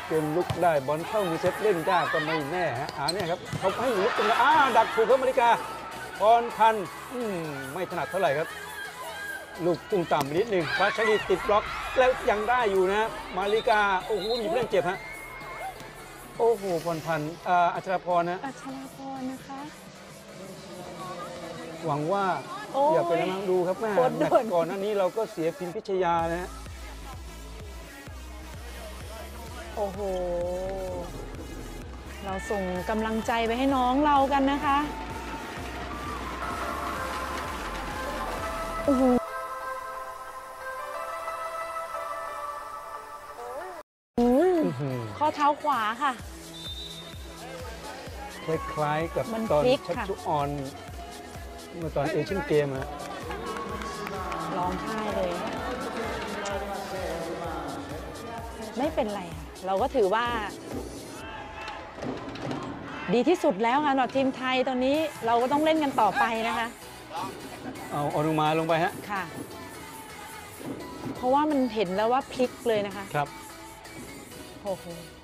เกมลุกได้บอลเข้ามือเซตเล่นยากก็ไม่แน่ฮะเนี่ยครับเขาให้ลุกตรงนี้ดักถูกครับมาริกาพรพันธ์ไม่ถนัดเท่าไหร่ครับลูกตุ้งต่ำนิดหนึ่งพัชรีติดบล็อกแล้วยังได้อยู่นะมาริกาโอ้โหมีเพื่อนเจ็บฮะโอ้โหพรพันธ์อัชราพรนะอัชราพรนะคะหวังว่าอย่าเป็นนักดูครับแม่แมตช์ก่อนหน้านี้เราก็เสียพิมพิชยานะฮะโอ้โหเราส่งกำลังใจไปให้น้องเรากันนะคะโอ้โหข้อเท้าขวาค่ะคล้ายๆกับตอนชักชุออนเมื่อตอนเอเชียนเกมอะร้องไห้เลยไม่เป็นไรค่ะเราก็ถือว่าดีที่สุดแล้วค่ะสำหรับทีมไทยตอนนี้เราก็ต้องเล่นกันต่อไปนะคะเอาอนุมาลงไปฮะค่ะเพราะว่ามันเห็นแล้วว่าพลิกเลยนะคะครับโอ้โห